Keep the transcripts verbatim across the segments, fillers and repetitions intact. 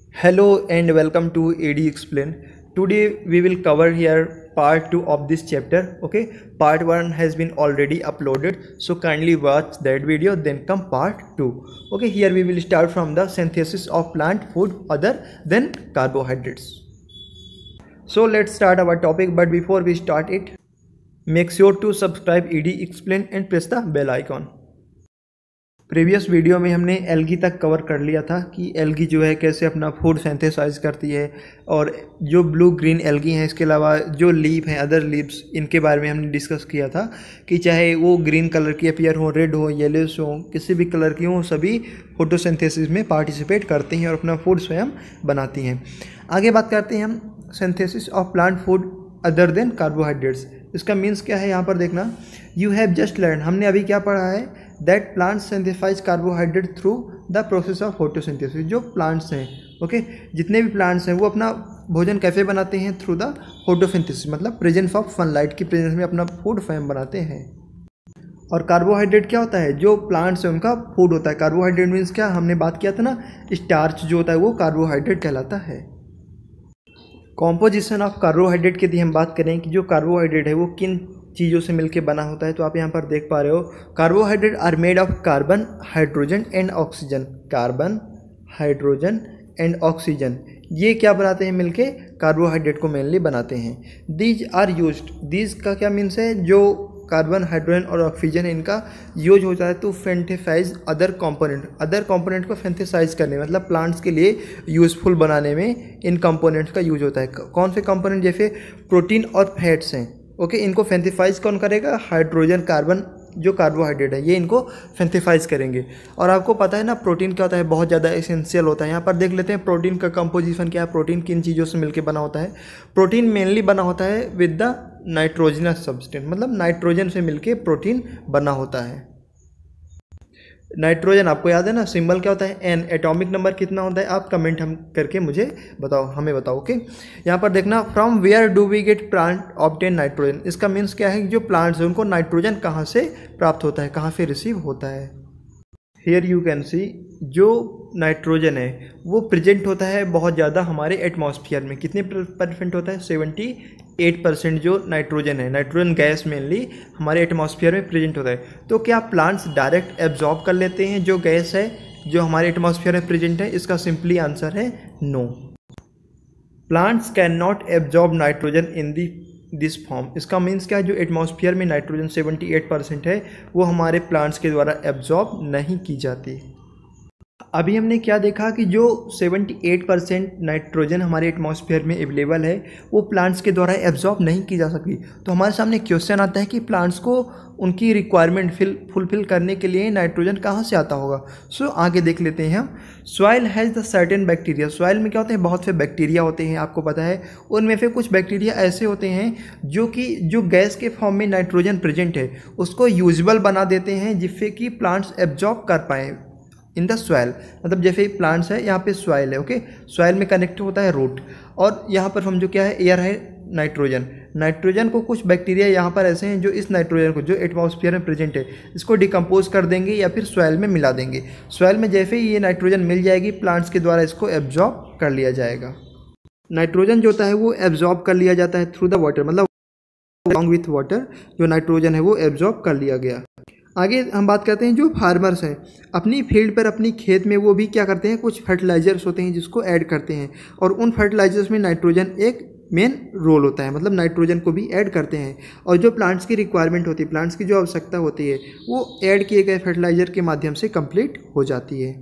Hello and welcome to A D Explain. Today we will cover here part two of this chapter. Okay, part one has been already uploaded, so kindly watch that video, then come part two. Okay, here we will start from the synthesis of plant food other than carbohydrates. So let's start our topic, but before we start it, make sure to subscribe A D Explain and press the bell icon. Previous video में हमने algae तक cover कर लिया था कि algae जो है कैसे अपना फूड सिंथेसाइज करती है, और जो ब्लू ग्रीन एल्गी हैं, इसके अलावा जो लीफ हैं, अदर लीव्स, इनके बारे में हमने डिस्कस किया था कि चाहे वो ग्रीन कलर की अपीयर हो, रेड हो, येलोस हो, किसी भी कलर की हो, सभी फोटोसिंथेसिस में पार्टिसिपेट करती हैं और अपना फूड स्वयं बनाती हैं। आगे बात करते हैं हम synthesis of plant food other than carbohydrates. इसका मीन्स क्या है, यहाँ पर देखना, यू हैव जस्ट लर्न, हमने अभी क्या पढ़ा है, that plants synthesise carbohydrate through the process of photosynthesis. जो प्लांट्स हैं, ओके, जितने भी प्लांट्स हैं वो अपना भोजन कैसे बनाते हैं, थ्रू द फोटोसिंथेसिस, मतलब प्रेजेंस ऑफ सनलाइट की प्रेजेंस में अपना फूड स्वयं बनाते हैं। और कार्बोहाइड्रेट क्या होता है, जो प्लांट्स हैं उनका फूड होता है। कार्बोहाइड्रेट मीन्स क्या, हमने बात किया था ना, स्टार्च जो होता है वो कार्बोहाइड्रेट कहलाता है। कॉम्पोजिशन ऑफ कार्बोहाइड्रेट की यदि हम बात करें कि जो कार्बोहाइड्रेट है वो किन चीज़ों से मिलकर बना होता है, तो आप यहाँ पर देख पा रहे हो, carbohydrate are made of carbon, hydrogen and oxygen. Carbon, hydrogen and oxygen, ये क्या बनाते हैं मिलके, कार्बोहाइड्रेट को मेनली बनाते हैं। दीज आर यूज्ड, दीज का क्या मीन्स है, जो कार्बन, हाइड्रोजन और ऑक्सीजन, इनका यूज होता है to synthesise other component, other component को सिंथेसाइज करने, मतलब प्लांट्स के लिए यूजफुल बनाने में इन कंपोनेंट्स का यूज होता है। कौन से कंपोनेंट, जैसे प्रोटीन और फैट्स हैं, ओके, इनको सिंथेसाइज कौन करेगा, हाइड्रोजन, कार्बन, जो कार्बोहाइड्रेट है ये इनको सिंथेसाइज करेंगे। और आपको पता है ना प्रोटीन क्या होता है, बहुत ज़्यादा एसेंशियल होता है। यहाँ पर देख लेते हैं प्रोटीन का कंपोजिशन क्या है, प्रोटीन किन चीज़ों से मिलकर बना होता है। प्रोटीन मेनली बना होता है विद द नाइट्रोजनस सब्सटेंस, मतलब नाइट्रोजन से मिलके प्रोटीन बना होता है। नाइट्रोजन आपको याद है ना, सिंबल क्या होता है, एन। एटॉमिक नंबर कितना होता है, आप कमेंट हम करके मुझे बताओ, हमें बताओ, ओके। यहाँ पर देखना, from where do we get plant obtain nitrogen. इसका मीन्स क्या है कि जो प्लांट्स हैं उनको नाइट्रोजन कहाँ से प्राप्त होता है, कहाँ से रिसीव होता है। हियर यू कैन सी, जो नाइट्रोजन है वो प्रेजेंट होता है बहुत ज़्यादा हमारे एटमॉस्फेयर में। कितने परसेंट होता है, सेवेंटी एट परसेंट जो नाइट्रोजन है, नाइट्रोजन गैस मेनली हमारे एटमॉस्फेयर में प्रेजेंट होता है। तो क्या प्लांट्स डायरेक्ट एब्जॉर्ब कर लेते हैं जो गैस है जो हमारे एटमॉस्फेयर में प्रेजेंट है? इसका सिंपली आंसर है no. Plants can not absorb nitrogen in the this form. इसका मीन्स क्या है, जो एटमॉस्फेयर में नाइट्रोजन सेवेंटी एट परसेंट है वो हमारे प्लांट्स के द्वारा एब्जॉर्ब नहीं की जाती। अभी हमने क्या देखा कि जो अठहत्तर परसेंट नाइट्रोजन हमारे एटमॉस्फेयर में अवेलेबल है वो प्लांट्स के द्वारा एब्जॉर्ब नहीं की जा सकती। तो हमारे सामने क्वेश्चन आता है कि प्लांट्स को उनकी रिक्वायरमेंट फिल फुलफिल करने के लिए नाइट्रोजन कहाँ से आता होगा। सो so, आगे देख लेते हैं हम। Soil has the certain bacteria. Soil में क्या होते हैं, बहुत से बैक्टीरिया होते हैं, आपको पता है। उनमें से कुछ बैक्टीरिया ऐसे होते हैं जो कि जो गैस के फॉर्म में नाइट्रोजन प्रेजेंट है उसको यूजेबल बना देते हैं, जिससे कि प्लांट्स एब्जॉर्ब कर पाएँ इन द सॉइल। मतलब जैसे प्लांट्स है, यहाँ पे सॉइल है, ओके, सॉइल में कनेक्ट होता है रूट, और यहाँ पर हम जो क्या है, एयर है, नाइट्रोजन। नाइट्रोजन को कुछ बैक्टीरिया यहाँ पर ऐसे हैं जो इस नाइट्रोजन को जो एटमॉस्फेयर में प्रेजेंट है इसको डिकम्पोज कर देंगे या फिर सॉइल में मिला देंगे। सॉइल में जैसे ही ये नाइट्रोजन मिल जाएगी, प्लांट्स के द्वारा इसको एब्जॉर्ब कर लिया जाएगा। नाइट्रोजन जो होता है वो एब्जॉर्ब कर लिया जाता है थ्रू द वाटर, मतलब अलॉन्ग विथ वाटर जो नाइट्रोजन है वो एब्जॉर्ब कर लिया गया। आगे हम बात करते हैं, जो फार्मर्स हैं अपनी फील्ड पर, अपनी खेत में, वो भी क्या करते हैं, कुछ फर्टिलाइजर्स होते हैं जिसको ऐड करते हैं, और उन फर्टिलाइजर्स में नाइट्रोजन एक मेन रोल होता है, मतलब नाइट्रोजन को भी ऐड करते हैं। और जो प्लांट्स की रिक्वायरमेंट होती है, प्लांट्स की जो आवश्यकता होती है, वो ऐड किए गए फर्टिलाइजर के माध्यम से कंप्लीट हो जाती है।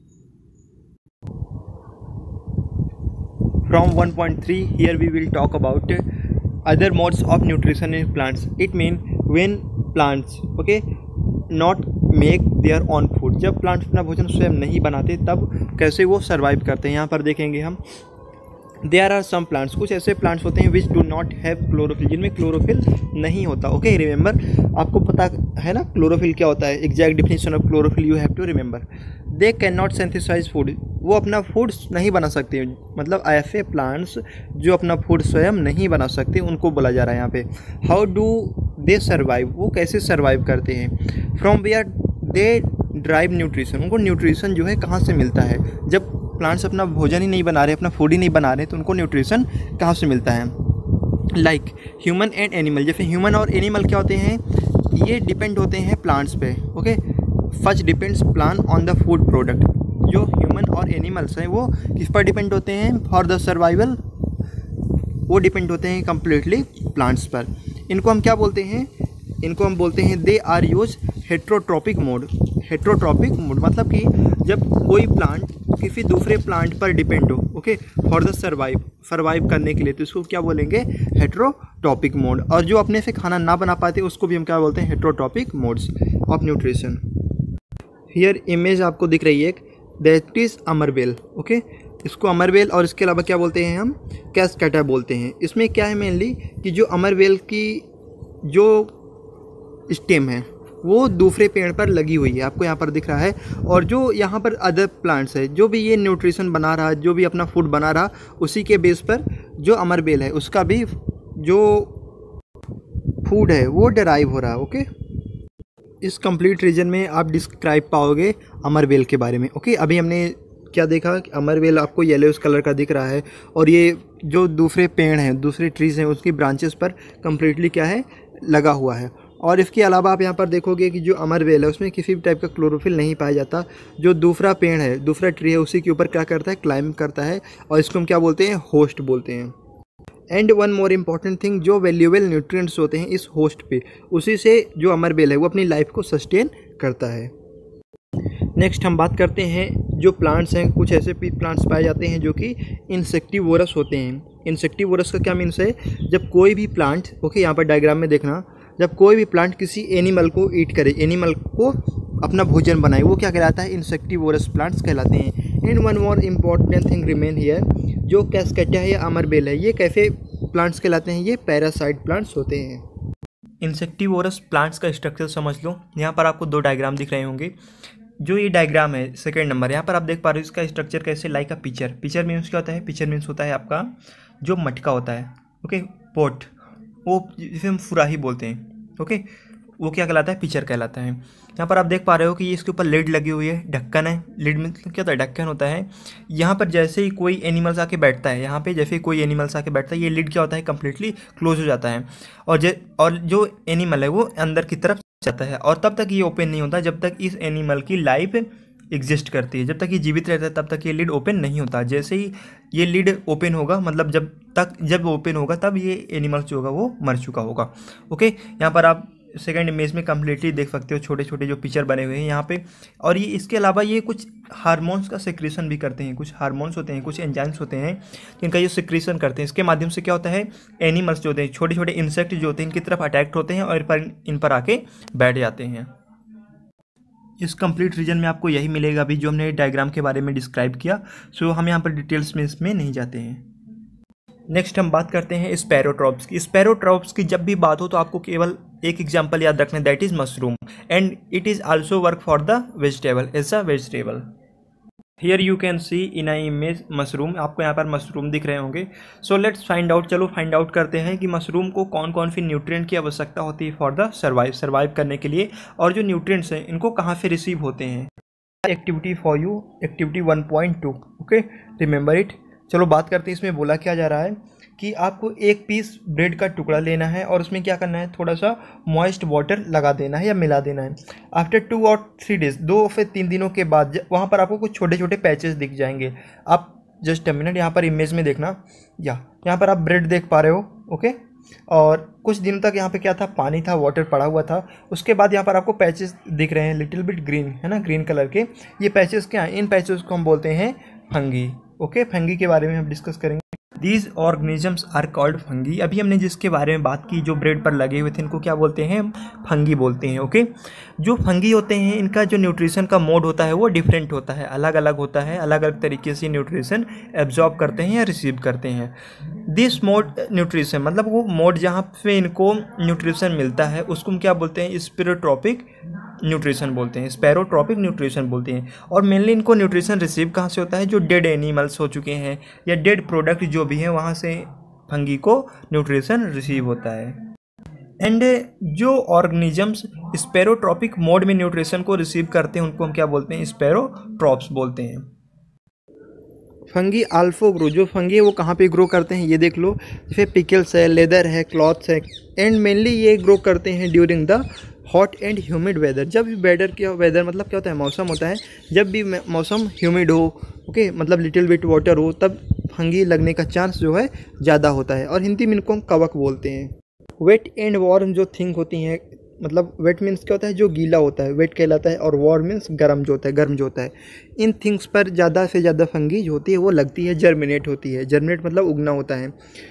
From one point three here we will talk about other modes of nutrition in plants. It mean when plants, okay, not make their on food. जब प्लांट्स अपना भोजन स्वयं नहीं बनाते तब कैसे वो सर्वाइव करते हैं। यहाँ पर देखेंगे हम, देयर आर सम प्लांट्स, कुछ ऐसे प्लांट्स होते हैं which do not have chlorophyll, जिनमें क्लोरोफिल नहीं होता। ओके, रिमेंबर, आपको पता है ना क्लोरोफिल क्या होता है, exact definition of chlorophyll you have to remember. They can not synthesise food, वो अपना फूड नहीं बना सकते, मतलब ऐसे प्लांट्स जो अपना फूड स्वयं नहीं बना सकते उनको बोला जा रहा है यहाँ पे। हाउ डू दे सर्वाइव, वो कैसे सर्वाइव करते हैं। From where they derive nutrition, उनको न्यूट्रिशन जो है कहाँ से मिलता है। जब प्लांट्स अपना भोजन ही नहीं बना रहे, अपना फूड ही नहीं बना रहे, तो उनको न्यूट्रिशन कहाँ से मिलता है? लाइक ह्यूमन एंड एनिमल, जैसे ह्यूमन और एनिमल क्या होते हैं, ये डिपेंड होते हैं प्लांट्स पे। Okay, first depends plant on the food product. जो ह्यूमन और एनिमल्स हैं वो किस पर डिपेंड होते हैं फॉर द सर्वाइवल? वो डिपेंड होते हैं कम्प्लीटली प्लांट्स पर। इनको हम क्या बोलते हैं? इनको हम बोलते हैं they are use heterotrophic mode. Heterotrophic mode मतलब कि जब कोई प्लांट किसी दूसरे प्लांट पर डिपेंड हो, okay, for the survive survive करने के लिए, तो इसको क्या बोलेंगे? Heterotrophic mode. और जो अपने से खाना ना बना पाते उसको भी हम क्या बोलते हैं? Heterotrophic modes of nutrition. Here image आपको दिख रही है एक, दैट इज अमरबेल। ओके, इसको अमरबेल और इसके अलावा क्या बोलते हैं हम? कैस्केटा बोलते हैं। इसमें क्या है मेनली कि जो अमरबेल की जो स्टेम है वो दूसरे पेड़ पर लगी हुई है, आपको यहाँ पर दिख रहा है। और जो यहाँ पर अदर प्लांट्स है, जो भी ये न्यूट्रिशन बना रहा है, जो भी अपना फूड बना रहा, उसी के बेस पर जो अमरबेल है उसका भी जो फूड है वो डराइव हो रहा है। ओके, इस कंप्लीट रीजन में आप डिस्क्राइब पाओगे अमरबेल के बारे में। ओके, अभी हमने क्या देखा कि अमरबेल आपको येलोइश कलर का दिख रहा है, और ये जो दूसरे पेड़ हैं, दूसरे ट्रीज़ हैं, उसकी ब्रांचेस पर कम्प्लीटली क्या है? लगा हुआ है। और इसके अलावा आप यहाँ पर देखोगे कि जो अमरबेल है उसमें किसी भी टाइप का क्लोरोफिल नहीं पाया जाता। जो दूसरा पेड़ है, दूसरा ट्री है, उसी के ऊपर क्या करता है? क्लाइंब करता है, और इसको हम क्या बोलते हैं? होस्ट बोलते हैं। And one more important thing, जो वैल्यूएबल न्यूट्रिएंट्स होते हैं इस होस्ट पे, उसी से जो अमरबेल है वो अपनी लाइफ को सस्टेन करता है। नेक्स्ट हम बात करते हैं जो प्लांट्स हैं, कुछ ऐसे भी प्लांट्स पाए जाते हैं जो कि इंसेक्टिवोरस होते हैं। इंसेक्टिवोरस का क्या मीन्स है? जब कोई भी प्लांट, ओके, यहाँ पर डायग्राम में देखना, जब कोई भी प्लांट किसी एनिमल को ईट करे, एनिमल को अपना भोजन बनाए, वो क्या कहलाता है? इंसेक्टिवोरस प्लांट्स कहलाते हैं। And one more important thing remain here, जो कैस्केटा है या अमरबेल है, ये कैसे प्लांट्स कहलाते हैं? ये पैरासाइट प्लांट्स होते हैं। इंसेक्टिवोरस प्लांट्स का स्ट्रक्चर समझ लो। यहाँ पर आपको दो डायग्राम दिख रहे होंगे। जो ये डायग्राम है सेकेंड नंबर, यहाँ पर आप देख पा रहे हो इसका स्ट्रक्चर कैसे? Like a picture. Picture means क्या होता है? पिक्चर मीन्स होता है आपका जो मटका होता है, ओके, पोट, वो जिसे हम फुराही बोलते हैं, ओके, वो क्या कहलाता है? पिक्चर कहलाता है। यहाँ पर आप देख पा रहे हो कि इसके ऊपर लिड लगी हुई है, ढक्कन है। लिड में क्या होता है? ढक्कन होता है। यहाँ पर जैसे ही कोई एनिमल्स आके बैठता है, यहाँ पे जैसे ही कोई एनिमल्स आके बैठता है, ये लिड क्या होता है? कम्प्लीटली क्लोज हो जाता है, और जे और जो एनिमल है वो अंदर की तरफ जाता है, और तब तक ये ओपन नहीं होता जब तक इस एनिमल की लाइफ एग्जिस्ट करती है। जब तक ये जीवित रहता है तब तक ये लिड ओपन नहीं होता। जैसे ही ये लिड ओपन होगा, मतलब जब तक जब ओपन होगा तब ये एनिमल्स जो होगा वो मर चुका होगा। ओके, यहाँ पर आप सेकंड इमेज में कम्प्लीटली देख सकते हो छोटे छोटे जो पिक्चर बने हुए हैं यहाँ पे। और ये इसके अलावा ये कुछ हार्मोन्स का सिक्रीशन भी करते हैं। कुछ हार्मोन्स होते हैं, कुछ एंजाइम्स होते हैं जिनका ये सिक्रीशन करते हैं। इसके माध्यम से क्या होता है? एनिमल्स जो होते हैं, छोटे छोटे इंसेक्ट जो होते हैं, इनकी तरफ अटैक्ट होते हैं और पर इन पर आके बैठ जाते हैं। इस कंप्लीट रीजन में आपको यही मिलेगा अभी जो हमने डायग्राम के बारे में डिस्क्राइब किया। सो हम यहाँ पर डिटेल्स में इसमें नहीं जाते हैं। नेक्स्ट हम बात करते हैं स्पैरोट्रॉप्स की। स्पैरोट्रॉप्स की जब भी बात हो तो आपको केवल एक एग्जांपल याद रखना, that is mushroom, and it is also work for the vegetable as a vegetable. Here you can see in I image mushroom. आपको यहाँ पर मशरूम दिख रहे होंगे। सो लेट्स फाइंड आउट, चलो फाइंड आउट करते हैं कि मशरूम को कौन कौन सी न्यूट्रिएंट की आवश्यकता होती है फॉर द सर्वाइव सर्वाइव करने के लिए, और जो न्यूट्रिएंट्स हैं इनको कहाँ से रिसीव होते हैं। Activity for you, activity one point two, okay, remember it. चलो बात करते हैं इसमें बोला क्या जा रहा है कि आपको एक पीस ब्रेड का टुकड़ा लेना है और उसमें क्या करना है? थोड़ा सा मॉइस्ट वाटर लगा देना है या मिला देना है। आफ्टर टू और थ्री डेज, दो फिर तीन दिनों के बाद वहाँ पर आपको कुछ छोटे छोटे पैचेस दिख जाएंगे। आप जस्ट अ मिनट यहाँ पर इमेज में देखना, या यहाँ पर आप ब्रेड देख पा रहे हो, ओके, और कुछ दिनों तक यहाँ पे क्या था? पानी था, वाटर पड़ा हुआ था। उसके बाद यहाँ पर आपको पैचेस दिख रहे हैं, लिटिल बिट ग्रीन, है ना, ग्रीन कलर के। ये पैचेस क्या हैं? इन पैचेस को हम बोलते हैं फंगी। ओके, फंगी के बारे में हम डिस्कस करेंगे। These organisms are called fungi. अभी हमने जिसके बारे में बात की, जो ब्रेड पर लगे हुए थे, इनको क्या बोलते हैं? फंगी बोलते हैं। ओके, जो फंगी होते हैं इनका जो न्यूट्रिशन का मोड होता है वो डिफरेंट होता है, अलग अलग होता है। अलग अलग तरीके से न्यूट्रिशन एब्जॉर्ब करते हैं या रिसीव करते हैं। दिस मोड न्यूट्रिशन मतलब वो मोड जहाँ पे इनको न्यूट्रिशन मिलता है उसको हम क्या बोलते हैं? स्पेरोट्रॉपिक न्यूट्रिशन बोलते हैं, स्पेरोट्रॉपिक न्यूट्रिशन बोलते हैं। और मेनली इनको न्यूट्रिशन रिसीव कहाँ से होता है? जो डेड एनिमल्स हो चुके हैं या डेड प्रोडक्ट जो भी हैं वहाँ से फंगी को न्यूट्रिशन रिसीव होता है। एंड जो ऑर्गेनिजम्स स्पेरोट्रॉपिक मोड में न्यूट्रिशन को रिसीव करते हैं उनको हम क्या बोलते हैं? स्पेरोट्रॉप्स बोलते हैं। फंगी आल्फो ग्रो, जो फंगी है वो कहाँ पे ग्रो करते हैं ये देख लो, जैसे पिकल्स है, लेदर है, क्लॉथ्स है, एंड मेनली ये ग्रो करते हैं during the hot and humid weather. जब भी वेदर क्या वेदर मतलब क्या होता है, मौसम होता है, जब भी मौसम ह्यूमिड हो, ओके, मतलब लिटिल बिट वाटर हो, तब फंगी लगने का चांस जो है ज़्यादा होता है, और हिंदी में इनको हम कवक बोलते हैं। वेट एंड वार्म जो थिंग होती हैं, मतलब वेट मीन्स क्या होता है, जो गीला होता है वेट कहलाता है, और वार्म मीन्स गर्म जो होता है, गर्म जो होता है। इन थिंग्स पर ज़्यादा से ज़्यादा फंगी जो होती है वो लगती है, जर्मिनेट होती है। जर्मिनेट मतलब उगना होता है।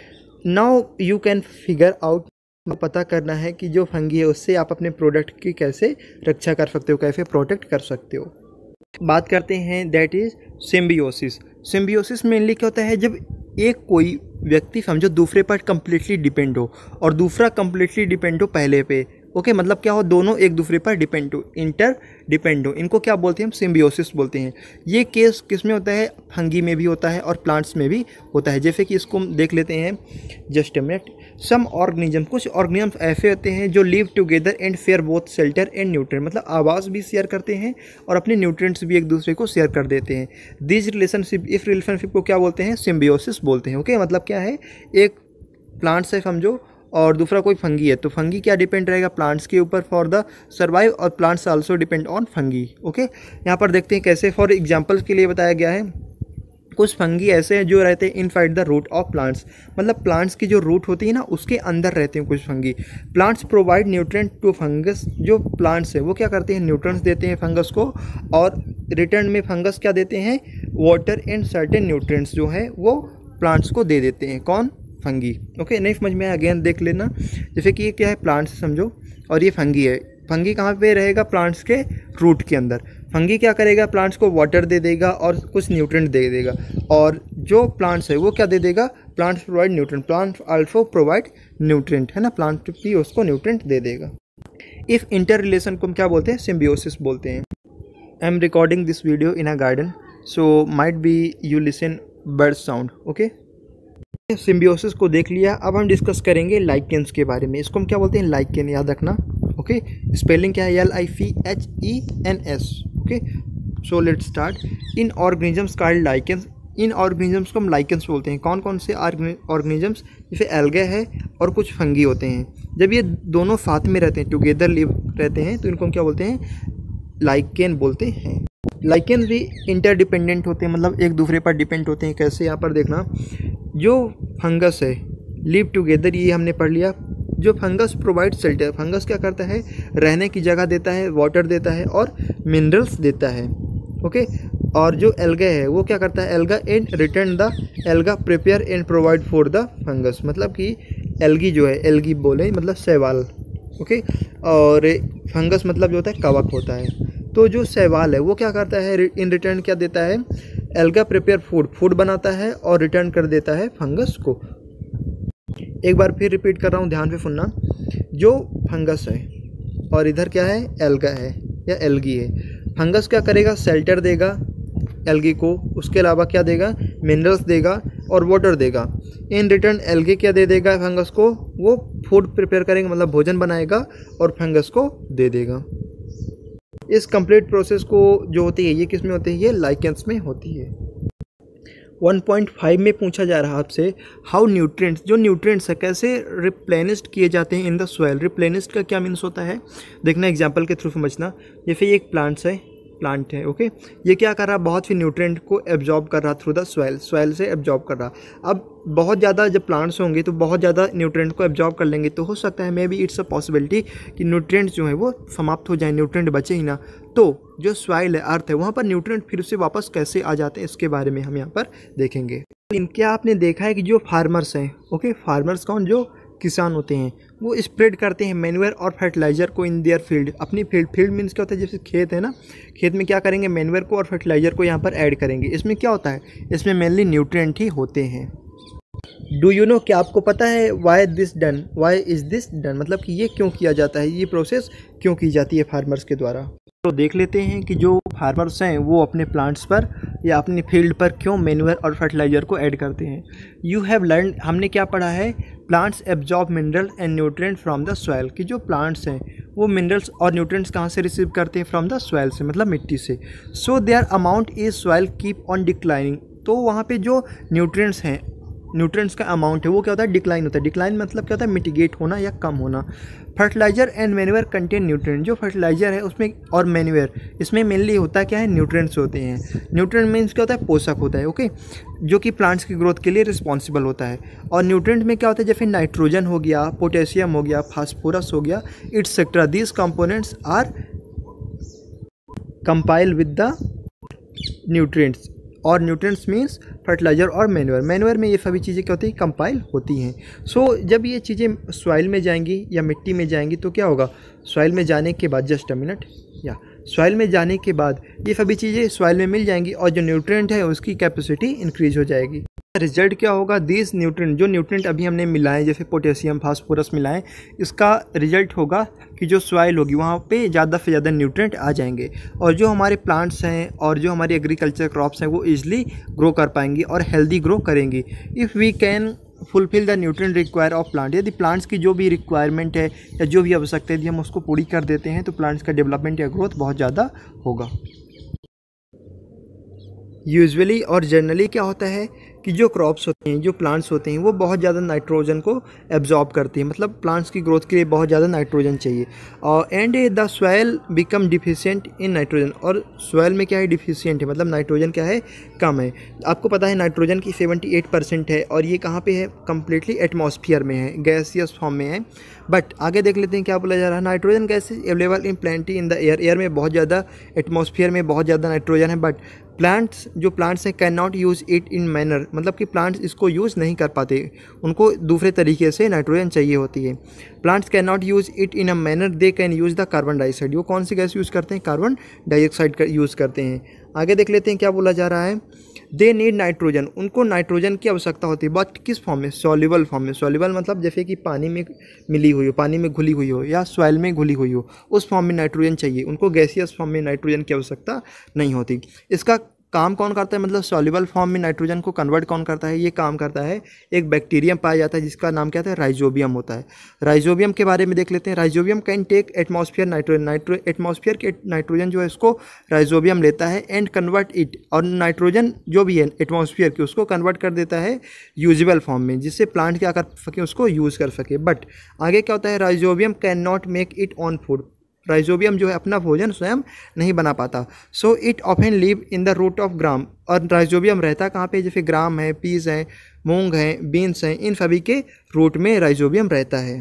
Now you can figure out, पता करना है कि जो फंगी है उससे आप अपने प्रोडक्ट की कैसे रक्षा कर सकते हो, कैसे प्रोटेक्ट कर सकते हो। बात करते हैं that is symbiosis. Symbiosis mainly क्या होता है, जब एक कोई व्यक्ति समझो दूसरे पर कम्प्लीटली डिपेंड हो और दूसरा कम्प्लीटली डिपेंड हो पहले पे, ओके okay, मतलब क्या हो, दोनों एक दूसरे पर डिपेंड हो, इंटर डिपेंड हो, इनको क्या बोलते हैं हम, सिम्बियोसिस बोलते हैं। ये केस किस में होता है, फंगी में भी होता है और प्लांट्स में भी होता है। जैसे कि इसको हम देख लेते हैं, just a minute. Some organism, कुछ ऑर्गेनिज्म ऐसे होते हैं जो live together and share both shelter and nutrient, मतलब आवास भी शेयर करते हैं और अपने न्यूट्रिएंट्स भी एक दूसरे को शेयर कर देते हैं। दिस रिलेशनशिप, इस रिलेशनशिप को क्या बोलते हैं, सिम्बियोसिस बोलते हैं। Okay okay? मतलब क्या है, एक प्लांट्स है समझो और दूसरा कोई फंगी है, तो फंगी क्या डिपेंड रहेगा, प्लांट्स के ऊपर फॉर द सर्वाइव, और plants also depend on fungi. Okay, यहाँ पर देखते हैं कैसे। फॉर एग्जांपल के लिए बताया गया है, कुछ फंगी ऐसे हैं जो रहते हैं inside the root of plants, मतलब प्लांट्स की जो रूट होती है ना उसके अंदर रहते हैं कुछ fungi. Plants provide nutrient to fungus, जो प्लांट्स है वो क्या करते हैं, न्यूट्रिएंट्स देते हैं फंगस को, और रिटर्न में फंगस क्या देते हैं, वाटर एंड सर्टेन न्यूट्रिएंट्स जो है वो प्लांट्स को दे देते हैं। कौन, फंगी। ओके, नहीं समझ में अगेन देख लेना। जैसे कि ये क्या है, प्लांट्स समझो, और ये फंगी है। फंगी कहाँ पे रहेगा, प्लांट्स के रूट के अंदर। फंगी क्या करेगा, प्लांट्स को वाटर दे देगा और कुछ न्यूट्रिएंट दे देगा, और जो प्लांट्स है वो क्या दे देगा, plants provide nutrient, plant also provide nutrient, है ना, प्लांट भी उसको न्यूट्रिएंट दे देगा। इफ इंटर रिलेशन को हम क्या बोलते हैं, सिम्बियोसिस बोलते हैं। I am recording this video in a garden, so might be you listen bird sound. Okay, symbiosis को देख लिया, अब हम डिस्कस करेंगे लाइकेंस के बारे में। इसको हम क्या बोलते हैं, लाइकेन, याद रखना। ओके, स्पेलिंग क्या है, L I C H E N S. Okay, so let's start. इन ऑर्गेनिजम्स कॉल्ड लाइकेंस, इन ऑर्गेनिजम्स को हम लाइकेंस बोलते हैं। कौन कौन से ऑर्गेनिजम्स, जैसे एल्गे है और कुछ फंगी होते हैं, जब ये दोनों साथ में रहते हैं, टुगेदर लिव रहते हैं, तो इनको हम क्या बोलते हैं, लाइकेन बोलते हैं। लाइकेन भी इंटरडिपेंडेंट होते हैं, मतलब एक दूसरे पर डिपेंड होते हैं। कैसे, यहाँ पर देखना, जो फंगस है लिव टुगेदर, ये हमने पढ़ लिया। जो फंगस प्रोवाइड शेल्टर, फंगस क्या करता है, रहने की जगह देता है, वाटर देता है और मिनरल्स देता है। ओके, और जो एल्गा है वो क्या करता है, alga and return the alga prepare and provide for the fungus, मतलब कि एल्गी जो है, एल्गी बोले मतलब शैवाल। ओके, और फंगस मतलब जो होता है कवक होता है। तो जो शैवाल है वो क्या करता है, इन रिटर्न क्या देता है, एल्गा प्रिपेयर फूड, फूड बनाता है और रिटर्न कर देता है फंगस को। एक बार फिर रिपीट कर रहा हूँ, ध्यान से सुनना। जो फंगस है और इधर क्या है, एल्गा है या एल्गी है। फंगस क्या करेगा, शेल्टर देगा एल्गी को, उसके अलावा क्या देगा, मिनरल्स देगा और वाटर देगा। इन रिटर्न एल्गी क्या दे देगा फंगस को, वो फूड प्रिपेयर करेंगे, मतलब भोजन बनाएगा और फंगस को दे देगा। इस कंप्लीट प्रोसेस को जो होती है ये किस में होती है, ये लाइकेंस में होती है। वन पॉइंट फाइव में पूछा जा रहा है आपसे, हाउ न्यूट्रिएंट्स, जो न्यूट्रिएंट्स है कैसे रिप्लेनिश्ड किए जाते हैं इन द सॉइल। रिप्लेनिश्ड का क्या मीन्स होता है, देखना एग्जांपल के थ्रू समझना। जैसे ये एक प्लांट्स है, प्लांट है, ओके, ये क्या कर रहा है, बहुत सी न्यूट्रिएंट को एब्जॉर्ब कर रहा थ्रू द सॉइल, सॉइल से एब्जॉर्ब कर रहा। अब बहुत ज़्यादा जब प्लांट्स होंगे तो बहुत ज़्यादा न्यूट्रिएंट को एब्जॉर्ब कर लेंगे, तो हो सकता है may be it's a possibility कि न्यूट्रिएंट्स जो है वो समाप्त हो जाए, न्यूट्रिएंट बचे ही ना। तो जो सॉइल है, अर्थ है, वहाँ पर न्यूट्रिएंट फिर से वापस कैसे आ जाते हैं, इसके बारे में हम यहाँ पर देखेंगे। क्या आपने देखा है कि जो फार्मर्स हैं, ओके, फार्मर्स कौन, जो किसान होते हैं, वो स्प्रेड करते हैं मैन्यूअर और फर्टिलाइज़र को इन देयर फील्ड, अपनी फील्ड। फील्ड मीन्स क्या होता है, जैसे खेत है ना, खेत में क्या करेंगे, मैन्यूअर को और फर्टिलाइज़र को यहाँ पर ऐड करेंगे। इसमें क्या होता है, इसमें मेनली न्यूट्रिएंट ही होते हैं। डू यू नो, क्या आपको पता है, why this done, why is this done, मतलब कि ये क्यों किया जाता है, ये प्रोसेस क्यों की जाती है फार्मर्स के द्वारा। तो देख लेते हैं कि जो फार्मर्स हैं वो अपने प्लांट्स पर या अपनी फील्ड पर क्यों मैन्यूअर और फर्टिलाइज़र को ऐड करते हैं। यू हैव लर्न, हमने क्या पढ़ा है, plants absorb mineral and nutrient from the soil, कि जो प्लांट्स हैं वो मिनरल्स और न्यूट्रिएंट्स कहाँ से रिसीव करते हैं, फ्रॉम द सॉइल से, मतलब मिट्टी से। So their amount is soil keep on declining, तो वहाँ पे जो न्यूट्रिएंट्स हैं, न्यूट्रिएंट्स का अमाउंट है वो क्या होता है, डिक्लाइन होता है। डिक्लाइन मतलब क्या होता है, मिटिगेट होना या कम होना। Fertiliser and manure contain nutrient, जो फर्टिलाइजर है उसमें और मैन्यूअर इसमें मेनली होता है क्या है, न्यूट्रिएंट्स होते हैं। न्यूट्रिएंट मीन्स क्या होता है, पोषक होता है, ओके, जो कि प्लांट्स की ग्रोथ के लिए रिस्पॉन्सिबल होता है। और न्यूट्रिएंट में क्या होता है, जैसे नाइट्रोजन हो गया, पोटेशियम हो गया, फास्फोरस हो गया, etcetera, these components are compile with the nutrients. और न्यूट्रिएंट्स मीन्स फर्टिलाइजर और मैन्यूअर। मैन्यूअर में ये सभी चीज़ें क्या होती हैं, कंपाइल होती हैं। सो so, जब ये चीज़ें सॉइल में जाएंगी या मिट्टी में जाएंगी तो क्या होगा, सॉइल में जाने के बाद, जस्ट अ मिनट, या सॉइल में जाने के बाद ये सभी चीज़ें सॉइल में मिल जाएंगी और जो न्यूट्रिएंट है उसकी कैपेसिटी इंक्रीज हो जाएगी। रिजल्ट क्या होगा, दिस न्यूट्रिएंट, जो न्यूट्रिएंट अभी हमने मिलाए जैसे पोटेशियम, फास्फोरस मिलाएं, इसका रिजल्ट होगा कि जो सॉइल होगी वहाँ पे ज़्यादा से ज़्यादा न्यूट्रिएंट आ जाएंगे और जो हमारे प्लांट्स हैं और जो हमारी एग्रीकल्चर क्रॉप्स हैं वो ईजिली ग्रो कर पाएंगी और हेल्दी ग्रो करेंगी। If we can fulfil the nutrient require of plant, यदि प्लांट्स की जो भी रिक्वायरमेंट है या जो भी आवश्यकता है यदि हम उसको पूरी कर देते हैं तो प्लांट्स का डेवलपमेंट या ग्रोथ बहुत ज़्यादा होगा। यूजुअली और जनरली क्या होता है कि जो क्रॉप्स होते हैं, जो प्लांट्स होते हैं वो बहुत ज़्यादा नाइट्रोजन को एब्जॉर्ब करती हैं, मतलब प्लांट्स की ग्रोथ के लिए बहुत ज़्यादा नाइट्रोजन चाहिए। और and the soil become deficient in nitrogen, और सॉइल में क्या है, डिफिशिएंट है, मतलब नाइट्रोजन क्या है, कम है। आपको पता है नाइट्रोजन की अठहत्तर परसेंट है और ये कहाँ पे है, कम्प्लीटली एटमॉस्फेयर में है, गैसियस फॉर्म में है। बट आगे देख लेते हैं क्या बोला जा रहा है, nitrogen gas is available in plenty in the air, air में बहुत ज़्यादा, एटमॉस्फेयर में बहुत ज़्यादा नाइट्रोजन है। बट प्लांट्स, जो प्लांट्स हैं, can not use it in manner, मतलब कि प्लांट्स इसको यूज़ नहीं कर पाते, उनको दूसरे तरीके से नाइट्रोजन चाहिए होती है। Plants can not use it in a manner, they can use the carbon dioxide, वो कौन सी गैस यूज़ करते हैं, कार्बन डाइऑक्साइड का यूज़ करते हैं। आगे देख लेते हैं क्या बोला जा रहा है, दे नीड नाइट्रोजन, उनको नाइट्रोजन की आवश्यकता होती है, बट किस फॉर्म में, सॉल्युबल फॉर्म में। सॉल्युबल मतलब जैसे कि पानी में मिली हुई हो, पानी में घुली हुई हो या सॉइल में घुली हुई हो, उस फॉर्म में नाइट्रोजन चाहिए, उनको गैसियस फॉर्म में नाइट्रोजन की आवश्यकता नहीं होती। इसका काम कौन करता है, मतलब सॉल्युबल फॉर्म में नाइट्रोजन को कन्वर्ट कौन करता है, ये काम करता है एक बैक्टीरियम पाया जाता है जिसका नाम क्या है, राइजोबियम होता है। राइजोबियम के बारे में देख लेते हैं। Rhizobium can take atmosphere nitrogen, nitro atmosphere के नाइट्रोजन जो है इसको राइजोबियम लेता है एंड कन्वर्ट इट, और नाइट्रोजन जो भी है एटमॉस्फेयर की उसको कन्वर्ट कर देता है यूजेबल फॉर्म में, जिससे प्लांट क्या कर सके, उसको यूज़ कर सके। बट आगे क्या होता है, rhizobium can not make it on food, rhizobium जो है अपना भोजन स्वयं नहीं बना पाता। So it often live in the root of gram, और राइजोबियम रहता कहाँ पे, जैसे ग्राम है, पीस है, मूंग है, बीन्स हैं, इन सभी के रूट में राइजोबियम रहता है।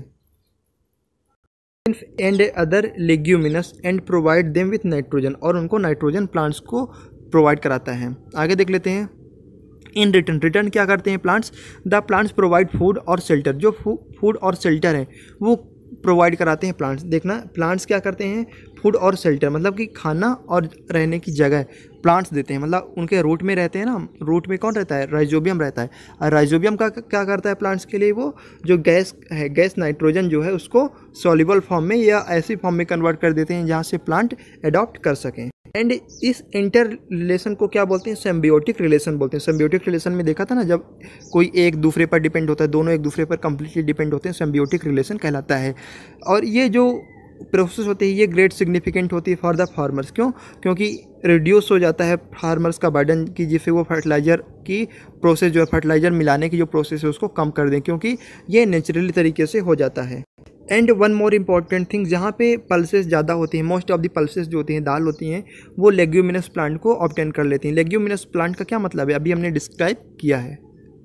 And other leguminous and provide them with nitrogen, और उनको नाइट्रोजन प्लांट्स को प्रोवाइड कराता है। आगे देख लेते हैं। इन रिटर्न, रिटर्न क्या करते हैं plants, the plants provide food और शेल्टर, जो फूड और शेल्टर है वो प्रोवाइड कराते हैं प्लांट्स। देखना, प्लांट्स क्या करते हैं, फूड और शेल्टर मतलब कि खाना और रहने की जगह प्लांट्स देते हैं, मतलब उनके रूट में रहते हैं ना, रूट में कौन रहता है, राइजोबियम रहता है। और राइजोबियम का क्या करता है प्लांट्स के लिए, वो जो गैस है, गैस नाइट्रोजन जो है उसको सॉल्युबल फॉर्म में या ऐसी फॉर्म में कन्वर्ट कर देते हैं जहाँ से प्लांट एडॉप्ट कर सकें। एंड इस इंटर रिलेशन को क्या बोलते हैं, सिम्बियोटिक रिलेशन बोलते हैं। सिम्बियोटिक रिलेशन में देखा था ना, जब कोई एक दूसरे पर डिपेंड होता है, दोनों एक दूसरे पर कंप्लीटली डिपेंड होते हैं, सिम्बियोटिक रिलेशन कहलाता है। और ये जो प्रोसेस होती है ये ग्रेट सिग्निफिकेंट होती है फॉर द फार्मर्स। क्यों, क्योंकि रिड्यूस हो जाता है फार्मर्स का बर्डन की, जिससे वो फर्टिलाइज़र की प्रोसेस जो है, फर्टिलाइज़र मिलाने की जो प्रोसेस है उसको कम कर दें, क्योंकि ये नेचुरली तरीके से हो जाता है। And one more important thing, जहाँ पे पल्सेस ज़्यादा होती हैं, मोस्ट ऑफ द पल्सेस जो होती हैं, दाल होती हैं, वो लेग्यूमिनस प्लांट को ऑब्टेन कर लेती हैं। लेग्यूमिनस प्लांट का क्या मतलब है, अभी हमने डिस्क्राइब किया है।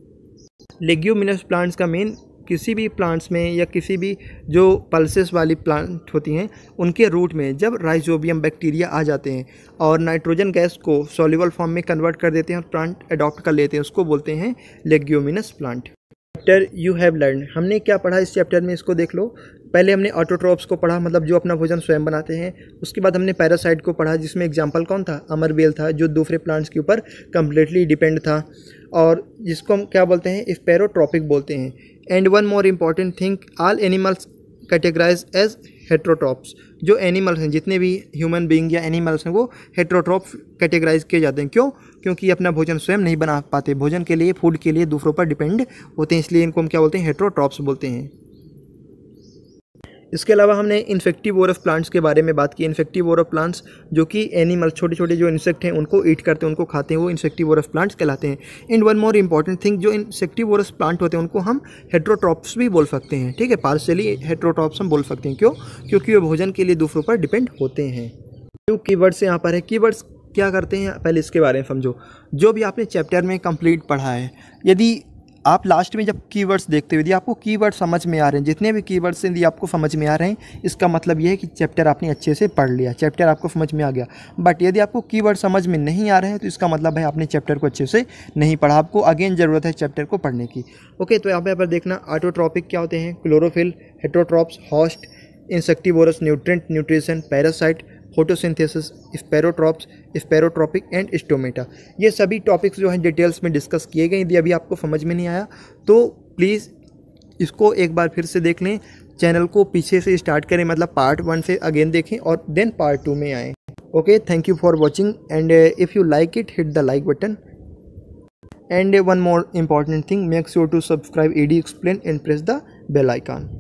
लेग्यूमिनस प्लांट्स का मेन, किसी भी प्लांट्स में या किसी भी जो पल्सेस वाली प्लांट होती हैं उनके रूट में जब राइजोबियम बैक्टीरिया आ जाते हैं और नाइट्रोजन गैस को सॉल्युबल फॉर्म में कन्वर्ट कर देते हैं और प्लांट अडॉप्ट कर लेते हैं, उसको बोलते हैं leguminous plant. Chapter you have learn, हमने क्या पढ़ा इस चैप्टर में, इसको देख लो। पहले हमने ऑटोट्रॉप्स को पढ़ा, मतलब जो अपना भोजन स्वयं बनाते हैं। उसके बाद हमने पैरासाइट को पढ़ा, जिसमें एग्जांपल कौन था, अमरबेल था, जो दूसरे प्लांट्स के ऊपर कम्प्लीटली डिपेंड था, और जिसको हम क्या बोलते हैं, स्पैरोट्रॉपिक बोलते हैं। And one more important thing, all animals categorise as heterotrophs, जो एनिमल्स हैं, जितने भी ह्यूमन बीइंग या एनिमल्स हैं, वो हेट्रोट्रॉप्स कैटेगराइज किए जाते हैं। क्यों, क्योंकि अपना भोजन स्वयं नहीं बना पाते, भोजन के लिए, फूड के लिए दूसरों पर डिपेंड होते हैं, इसलिए इनको हम क्या बोलते हैं, हेट्रोट्रॉप्स बोलते हैं। इसके अलावा हमने इन्फेक्टिवोरस प्लांट्स के बारे में बात की। इन्फेक्टिवोरस प्लांट्स जो कि एनिमल छोटे छोटे जो इंसेक्ट हैं उनको ईट करते हैं, उनको खाते हैं, वो इन्फेक्टिवोरस प्लांट्स कहलाते हैं। And one more important thing, जो इन्फेक्टिवोरस प्लांट होते हैं उनको हम हेट्रोट्रॉप्स भी बोल सकते हैं, ठीक है, पार्शियली हेट्रोट्रॉप्स हम बोल सकते हैं। क्यों? क्योंकि वो भोजन के लिए दूसरों पर डिपेंड होते हैं। जो कीवर्ड्स यहाँ पर है, कीवर्ड्स क्या करते हैं पहले इसके बारे में समझो। जो भी आपने चैप्टर में कंप्लीट पढ़ा है, यदि आप लास्ट में जब कीवर्ड्स देखते हो, यदि आपको कीवर्ड समझ में आ रहे हैं, जितने भी कीवर्ड्स यदि आपको समझ में आ रहे हैं, इसका मतलब ये है कि चैप्टर आपने अच्छे से पढ़ लिया, चैप्टर आपको समझ में आ गया। बट यदि आपको कीवर्ड समझ में नहीं आ रहे हैं तो इसका मतलब है आपने चैप्टर को अच्छे से नहीं पढ़ा, आपको अगेन ज़रूरत है चैप्टर को पढ़ने की। ओके, तो यहाँ पर देखना ऑटोट्रॉपिक क्या होते हैं, chlorophyll, heterotrophs, host, insectivorous, nutrient, nutrition, parasite, photosynthesis, saprotrophs, saprotrophic and stomata. ये सभी टॉपिक्स जो हैं डिटेल्स में डिस्कस किए गए। यदि अभी आपको समझ में नहीं आया तो प्लीज़ इसको एक बार फिर से देख लें, चैनल को पीछे से स्टार्ट करें, मतलब पार्ट वन से अगेन देखें और देन पार्ट टू में आएँ। Okay, thank you for watching and if you like it hit the like button and one more important thing, make sure to subscribe A D Explain and press the bell icon.